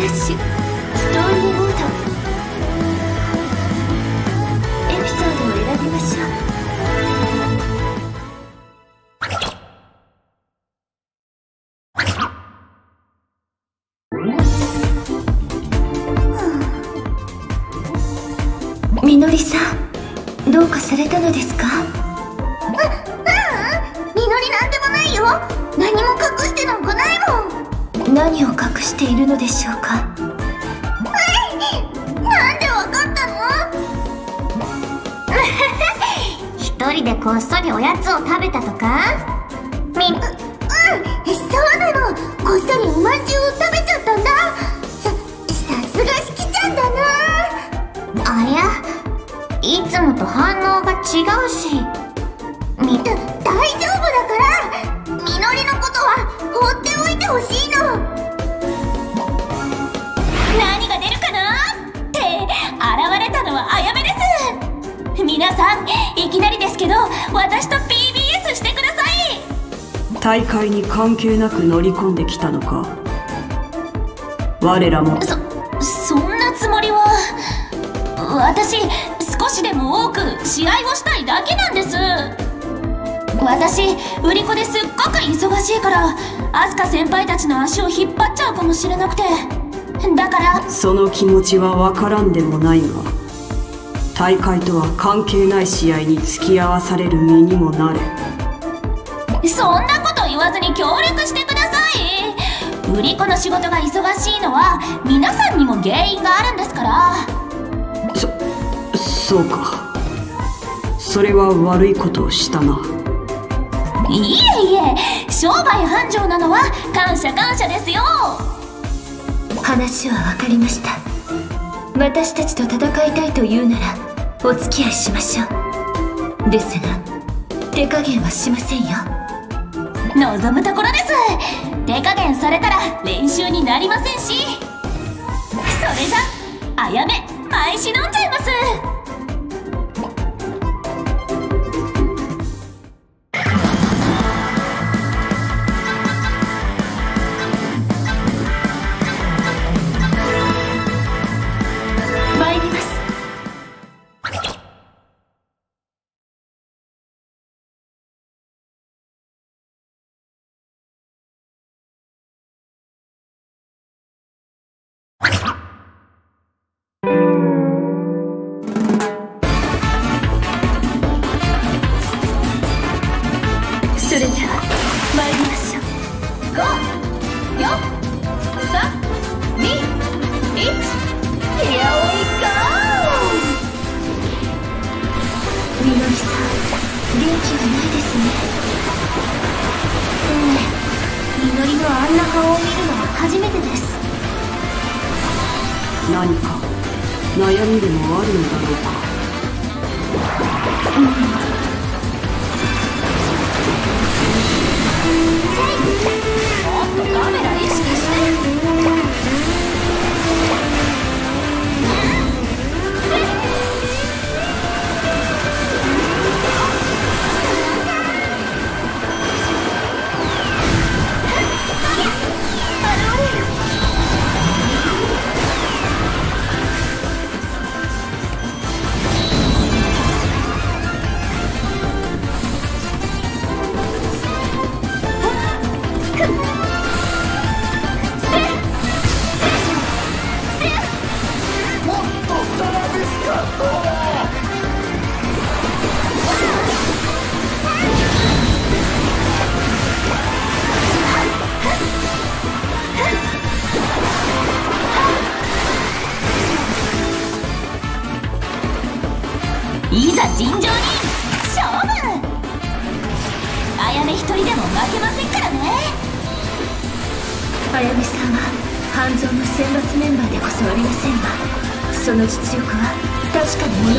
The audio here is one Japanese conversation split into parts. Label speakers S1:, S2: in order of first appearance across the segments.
S1: ラッシュ、ストーリーモード。エピソードを選びましょう。みのりさん、どうかされたのですか？
S2: みのりなんでもないよ。何も隠してなんかないもん。
S1: 何を隠しているのでしょうか？
S2: なんでわかったの？一人でこっそりおやつを食べたとか？そうなの。こっそりおまんじゅうを食べちゃったんだ。さすがしきちゃんだな。ありゃ、いつもと反応が違うし。大丈夫だから。みのりのことは放っておいてほしいの。
S3: 何が出るかなって現れたのはあやめです。皆さん、いきなりですけど私と PBS してください。
S4: 大会に関係なく乗り込んできたのか？我らも。
S3: そんなつもりは。私、少しでも多く試合をしたいだけなんです。私、売り子ですっごく忙しいからアスカ先輩たちの足を引っ張っちゃうかもしれなくて、だから。
S4: その気持ちは分からんでもないが、大会とは関係ない試合に付き合わされる身にもなれ。
S3: そんなこと言わずに協力してください。売り子の仕事が忙しいのは皆さんにも原因があるんですから。
S4: そうか。それは悪いことをしたな。
S3: いえいえ、商売繁盛なのは感謝感謝ですよ。
S1: 話は分かりました。私たちと戦いたいというならお付き合いしましょう。ですが手加減はしませんよ。
S3: 望むところです。手加減されたら練習になりませんし。それじゃあやめ前し飲んじゃいます。
S1: それでは参りましょう。
S3: 5、4、3、2、1、Here we go！
S1: みのりさん、元気がないですね。
S2: みのりのあんな顔を見るのは初めてです。
S4: 何か悩みでもあるのだろうか。
S3: もっとカメラ意識して。いざ尋常に勝負。あやめ一人でも負けませんからね。
S1: あやめさんは半蔵の選抜メンバーでこそありませんが、その実力は確かなものです。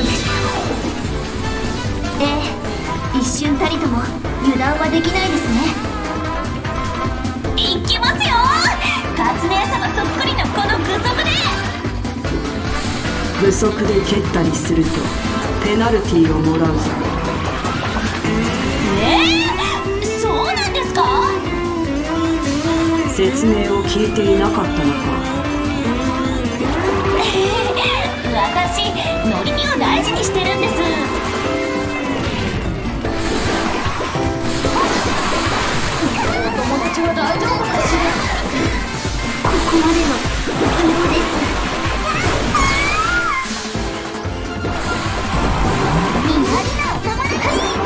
S2: 一瞬たりとも油断はできないですね。
S3: いきますよ。カツ姉様そっくりのこの具足で。
S4: 具足で蹴ったりするとペナルティーをもらうぞ。
S3: そうなんですか？
S4: 説明を聞いていなかったのか。
S3: 私ノリピを大事にしてるんです。お友達は大丈夫かしら。
S2: ここまでのようです。みんなお友達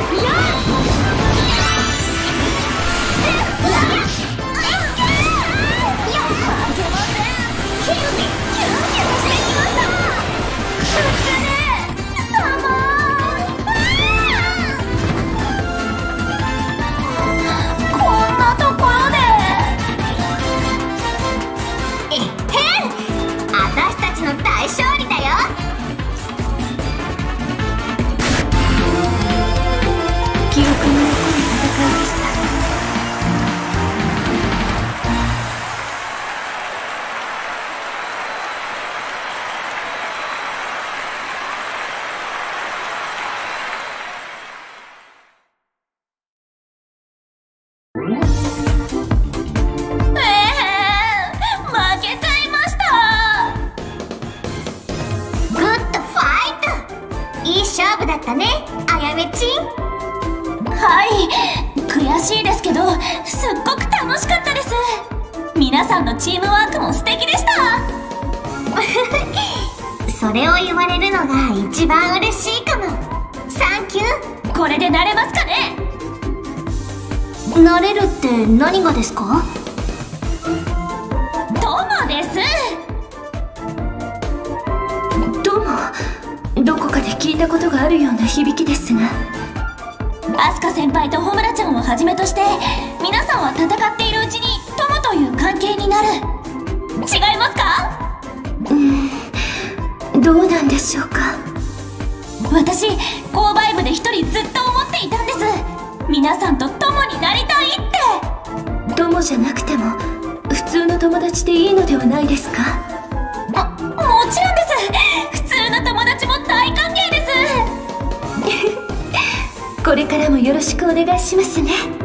S2: だったね、あやめちん。
S3: はい、悔しいですけどすっごく楽しかったです。皆さんのチームワークも素敵でした。
S2: それを言われるのが一番嬉しいかも。サンキュー。
S3: これで慣れますかね。
S2: 慣れるって何がですか？
S3: 友です。
S1: どこかで聞いたことがあるような響きですが、
S3: アスカ先輩とホムラちゃんをはじめとして皆さんは戦っているうちに友という関係になる。違いますか？
S1: どうなんでしょうか。
S3: 私購買部で一人ずっと思っていたんです。皆さんと友になりたいって。
S1: 友じゃなくても普通の友達でいいのではないですか？
S3: もちろんです。普通の友達も大歓迎です。
S1: これからもよろしくお願いしますね。